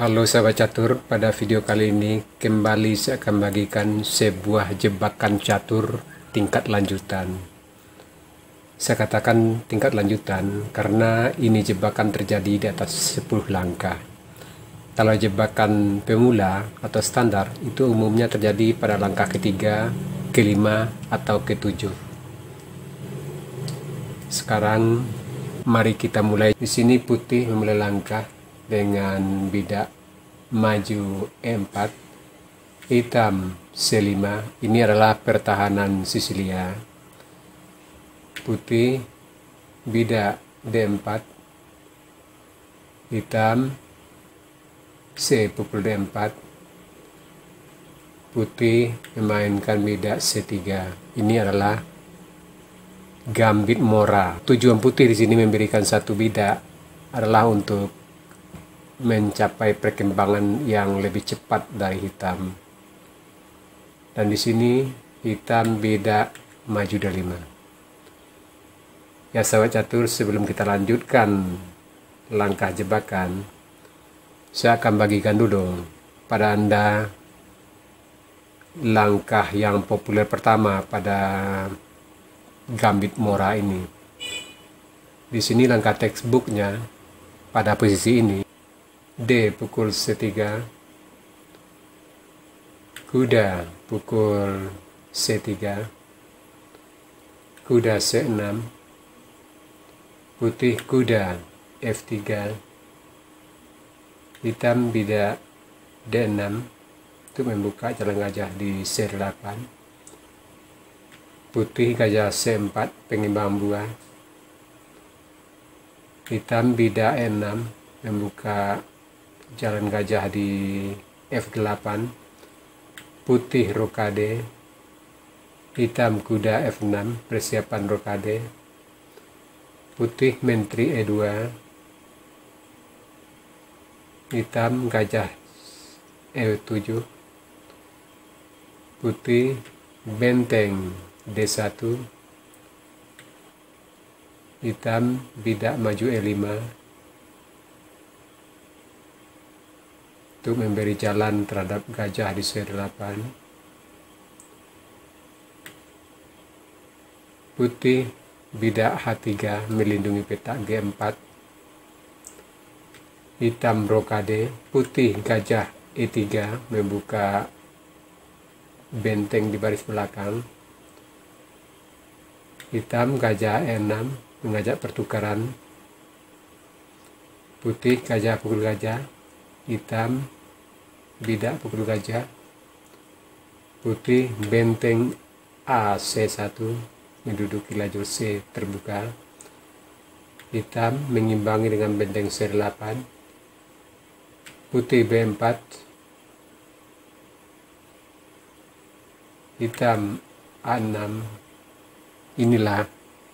Halo sahabat catur, pada video kali ini kembali saya akan bagikan sebuah jebakan catur tingkat lanjutan. Saya katakan tingkat lanjutan karena ini jebakan terjadi di atas 10 langkah. Kalau jebakan pemula atau standar itu umumnya terjadi pada langkah ketiga, kelima, atau ketujuh. Sekarang mari kita mulai. Di sini putih memulai langkah dengan bidak maju E4, hitam C5. Ini adalah pertahanan Sisilia. Putih bidak D4, hitam C pukul D4. Putih memainkan bidak C3. Ini adalah gambit mora. Tujuan putih di sini memberikan satu bidak adalah untuk mencapai perkembangan yang lebih cepat dari hitam. Dan di sini hitam bidak maju D5. Ya sahabat catur, sebelum kita lanjutkan langkah jebakan, saya akan bagikan dulu pada Anda langkah yang populer pertama pada gambit mora ini. Di sini langkah textbooknya pada posisi ini D pukul C3, kuda pukul C3, kuda C6, putih kuda F3, hitam bidak D6 untuk membuka jalan gajah di C8, putih gajah C4 pengimbang buah, hitam bidak E6 membuka jalan gajah di F8, putih rokade, hitam kuda F6 persiapan rokade, putih menteri E2, hitam gajah E7, putih benteng D1, hitam bidak maju E5 untuk memberi jalan terhadap gajah di C8, putih bidak H3 melindungi petak G4, hitam rokade, putih gajah E3 membuka benteng di baris belakang, hitam gajah E6 mengajak pertukaran, putih gajah pukul gajah, hitam bidak pukul gajah, putih benteng AC1 menduduki lajur C terbuka, hitam mengimbangi dengan benteng C8, putih B4, hitam A6. Inilah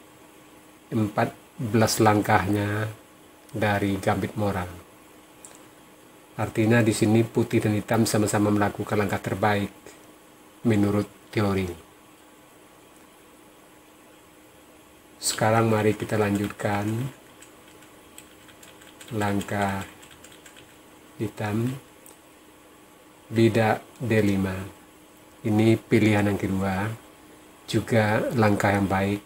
14 langkahnya dari gambit mora. Artinya di sini putih dan hitam sama-sama melakukan langkah terbaik menurut teori. Sekarang mari kita lanjutkan langkah hitam bidak D5. Ini pilihan yang kedua, juga langkah yang baik.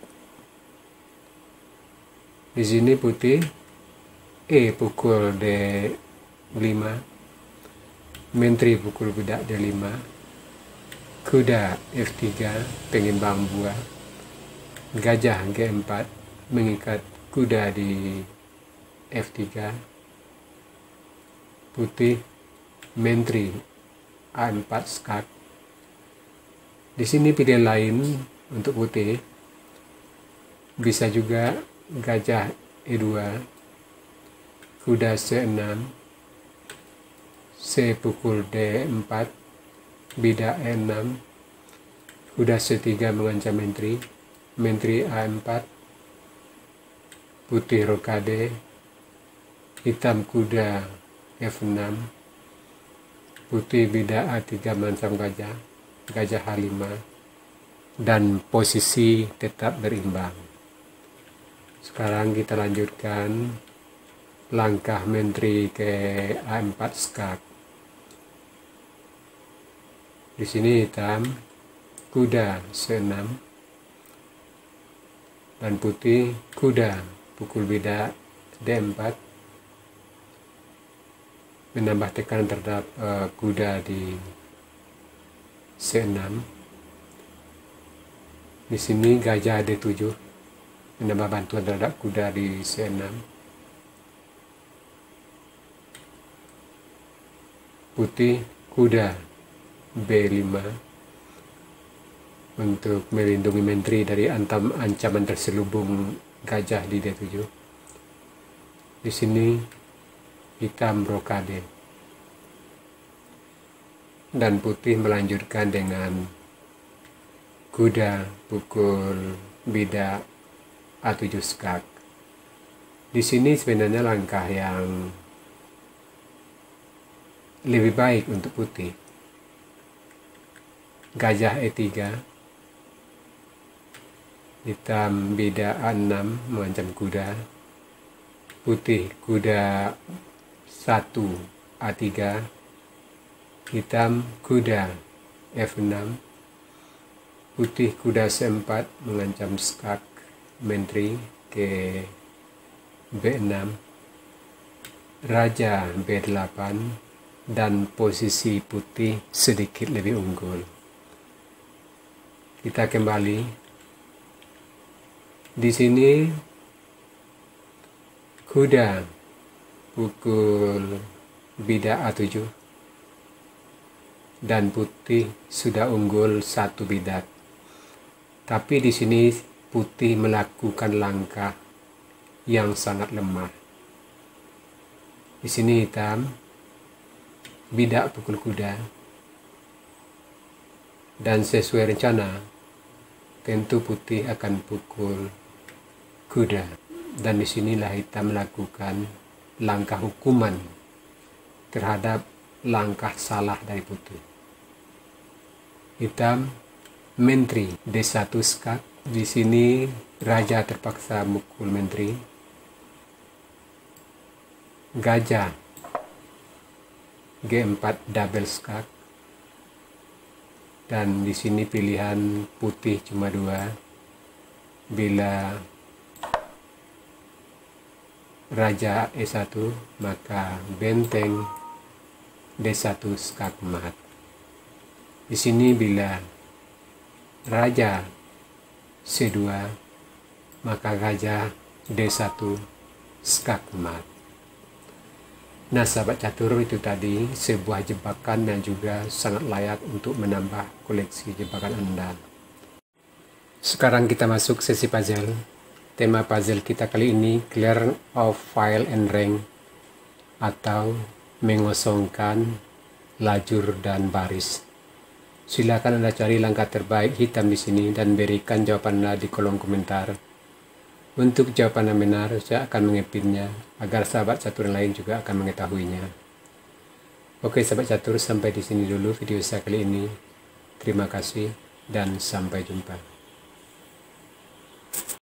Di sini putih E pukul D5, menteri pukul bidak D5, kuda F3 pengimbang buah, gajah G4 mengikat kuda di F3, putih menteri A4 skak. Di sini pilihan lain untuk putih bisa juga gajah E2, kuda C6, C pukul D4, bidak E6, kuda C3 mengancam menteri, menteri A4, putih rokade, hitam kuda F6, putih bidak A3 mengancam gajah, gajah H5, dan posisi tetap berimbang. Sekarang kita lanjutkan langkah menteri ke A4 skak. Di sini hitam, kuda C6, dan putih kuda pukul bida D4, menambah tekanan terhadap kuda di C6. Di sini gajah D7, menambah bantuan terhadap kuda di C6. Putih kuda B5 untuk melindungi menteri dari ancaman terselubung gajah di D7. Di sini hitam brokade, dan putih melanjutkan dengan kuda pukul bida A7 skak. Di sini sebenarnya langkah yang lebih baik untuk putih. Gajah E3, hitam bida A6 mengancam kuda, putih kuda 1 A3, hitam kuda F6, putih kuda C4 mengancam skak menteri ke B6, raja B8, dan posisi putih sedikit lebih unggul. Kita kembali. Di sini kuda pukul bida A7, dan putih sudah unggul 1 bidak. Tapi di sini putih melakukan langkah yang sangat lemah. Di sini hitam bidak pukul kuda, dan sesuai rencana tentu putih akan pukul kuda, dan disinilah hitam melakukan langkah hukuman terhadap langkah salah dari putih. Hitam menteri D1 skak. Di sini raja terpaksa mukul menteri. Gajah G4 double skak. Dan di sini pilihan putih cuma 2. Bila raja E1, maka benteng D1 skak mat. Di sini bila raja C2, maka gajah D1 skak mat. Nah, sahabat catur, itu tadi sebuah jebakan yang juga sangat layak untuk menambah koleksi jebakan Anda. Sekarang kita masuk sesi puzzle. Tema puzzle kita kali ini clear of file and rank, atau mengosongkan lajur dan baris. Silakan Anda cari langkah terbaik hitam di sini dan berikan jawaban Anda di kolom komentar. Untuk jawaban yang benar, saya akan mengepinnya agar sahabat catur yang lain juga akan mengetahuinya. Oke sahabat catur, sampai di sini dulu video saya kali ini. Terima kasih dan sampai jumpa.